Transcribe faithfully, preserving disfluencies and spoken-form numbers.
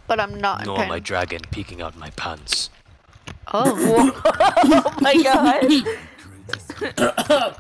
but I'm not in Nor pain. my dragon peeking out my pants. Oh. Oh my god.